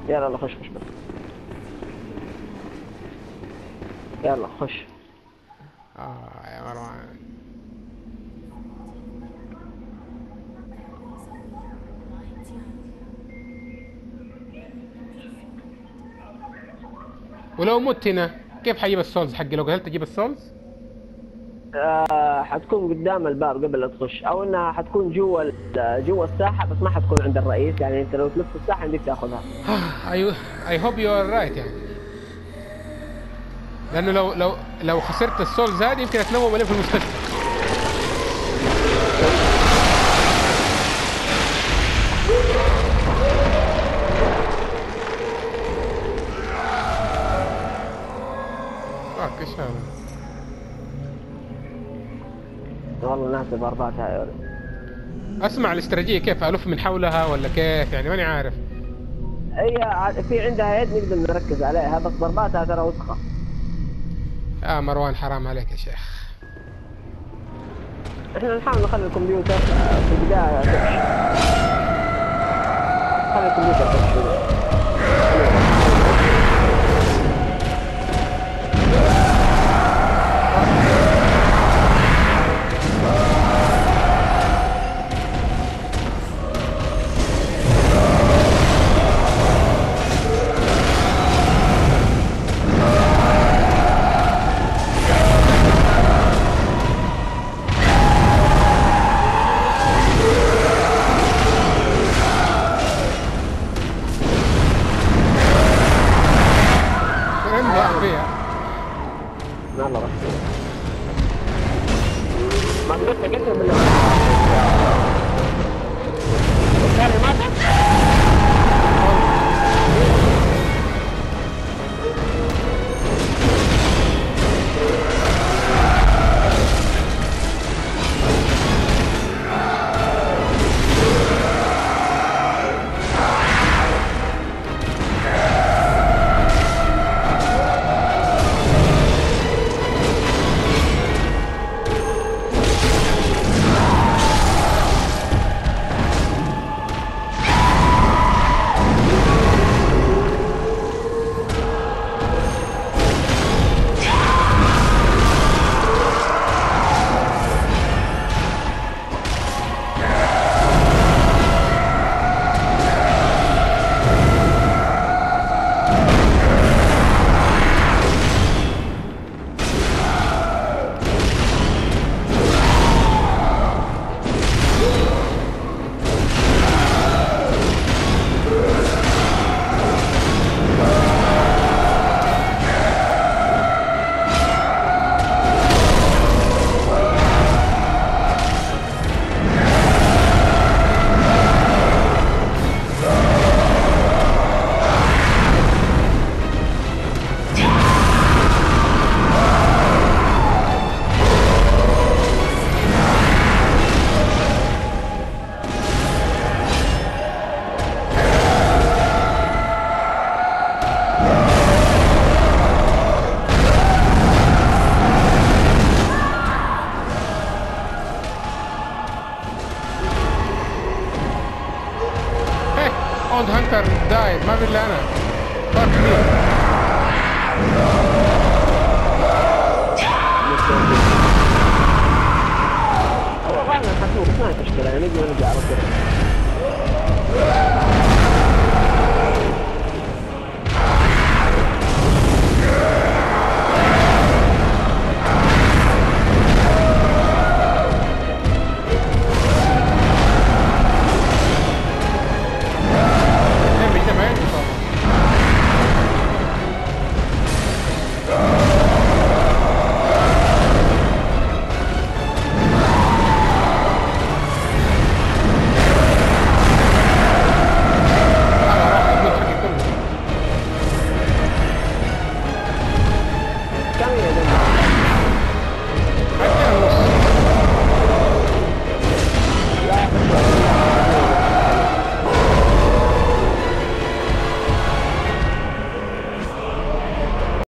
يلا يلا خش بس. يلا خش. يا مروان. ولو مت هنا كيف حجيب السولز حقي؟ لو قتلت اجيب السولز؟ حتكون قدام الباب قبل لا تخش، او انها حتكون جوا الساحه، بس ما حتكون عند الرئيس. يعني انت لو تلف الساحه عندك تاخذها. ايوه اي هوب يو ار رايت يعني. لانه لو خسرت السولز هذه يمكن اتنوم عليه في المستشفى. فاك ايش هذا؟ والله ناسي ضرباتها يا ولد. اسمع الاستراتيجيه كيف الف من حولها ولا كيف يعني؟ ماني عارف. هي في عندها يد نقدر نركز عليها، بس ضرباتها ترى وسخه. مروان حرام عليك يا شيخ. احنا نحاول نخلي الكمبيوتر في البدايه تكش. خلي الكمبيوتر تكش. يلا بس ما قدرت اقتل بالله. الثاني مات. اولد هانتر دايد ما في الا انا. فاك مي. والله انا حسوق ما مشكله، نجي ونرجع على طول.